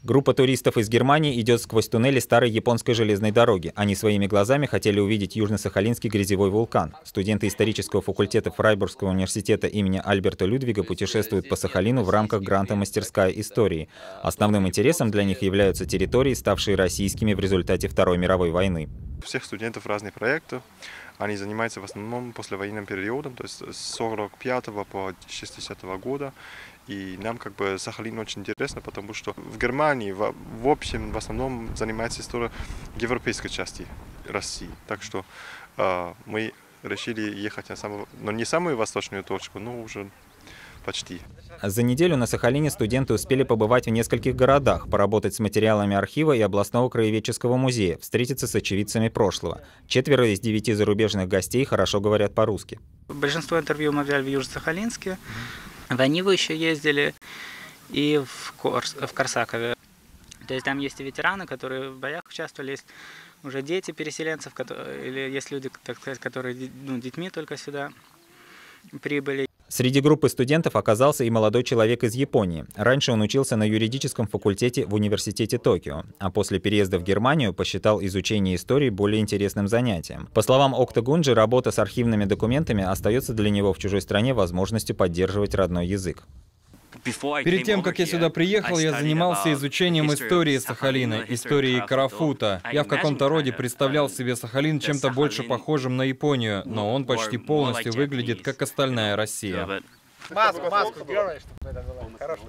Группа туристов из Германии идет сквозь туннели старой японской железной дороги. Они своими глазами хотели увидеть Южно-Сахалинский грязевой вулкан. Студенты исторического факультета Фрайбургского университета имени Альберта Людвига путешествуют по Сахалину в рамках гранта «Мастерская истории». Основным интересом для них являются территории, ставшие российскими в результате Второй мировой войны. У всех студентов разные проекты. Они занимаются в основном послевоенным периодом, то есть с 45 по 60 года. И нам Сахалин очень интересно, потому что в Германии в общем в основном занимается история европейской части России. Так что мы решили ехать не самую восточную точку, но уже почти. За неделю на Сахалине студенты успели побывать в нескольких городах, поработать с материалами архива и областного краеведческого музея, встретиться с очевидцами прошлого. 4 из 9 зарубежных гостей хорошо говорят по-русски. Большинство интервью мы взяли в Южно-Сахалинске. В Аниву еще ездили и в Корсакове. То есть там есть и ветераны, которые в боях участвовали, есть уже дети переселенцев, или есть люди, так сказать, которые детьми только сюда прибыли. Среди группы студентов оказался и молодой человек из Японии. Раньше он учился на юридическом факультете в университете Токио, а после переезда в Германию посчитал изучение истории более интересным занятием. По словам Окта Гунджи, работа с архивными документами остается для него в чужой стране возможностью поддерживать родной язык. Перед тем, как я сюда приехал, я занимался изучением истории Сахалина, истории Карафута. Я в каком-то роде представлял себе Сахалин чем-то больше похожим на Японию, но он почти полностью выглядит как остальная Россия. Маску делаешь, чтобы это было хорошо.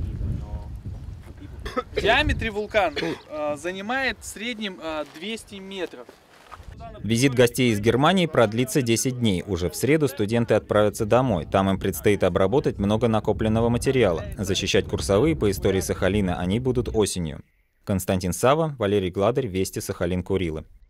В диаметре вулкан занимает в среднем 200 метров. Визит гостей из Германии продлится 10 дней. Уже в среду студенты отправятся домой. Там им предстоит обработать много накопленного материала. Защищать курсовые по истории Сахалина они будут осенью. Константин Сава, Валерий Гладарь, Вести, Сахалин, Курилы.